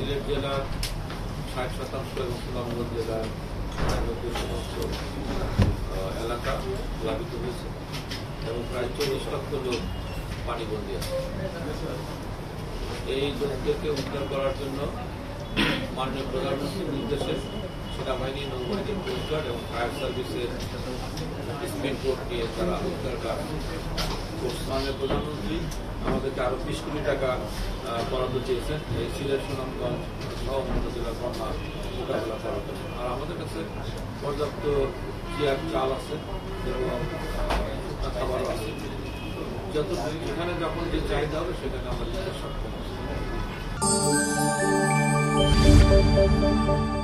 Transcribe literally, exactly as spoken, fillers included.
সিলেট জেলার ষাট শতাংশ এবং সুনামগঞ্জ জেলার নব্বই শতাংশ এলাকা প্লাবিত হয়েছে এবং প্রায় চল্লিশ লক্ষ লোক পানিবন্দী আছে। এই লোকদেরকে উদ্ধার করার জন্য মাননীয় প্রধানমন্ত্রীর নির্দেশে সেনাবাহিনী, নৌবাহিনী, কোস্টগার্ড এবং ফায়ার সার্ভিসের স্পিড বোট নিয়ে তারা উদ্ধার কাজ করছে। মাননীয় প্রধানমন্ত্রী আমাদেরকে আরো বিশ কোটি টাকা বরাদ্দ চেয়েছেন এই সিলেট, সুনামগঞ্জ সহ অন্য জেলার বন্যা মোকাবেলা করার জন্য। আর আমাদের কাছে পর্যাপ্ত চেয়ার চাল আছে এবং শুকনা খাবারও আছে। যত যেখানে যখন যে চাহিদা হবে সেখানে আমরা দিতে সক্ষম আছি।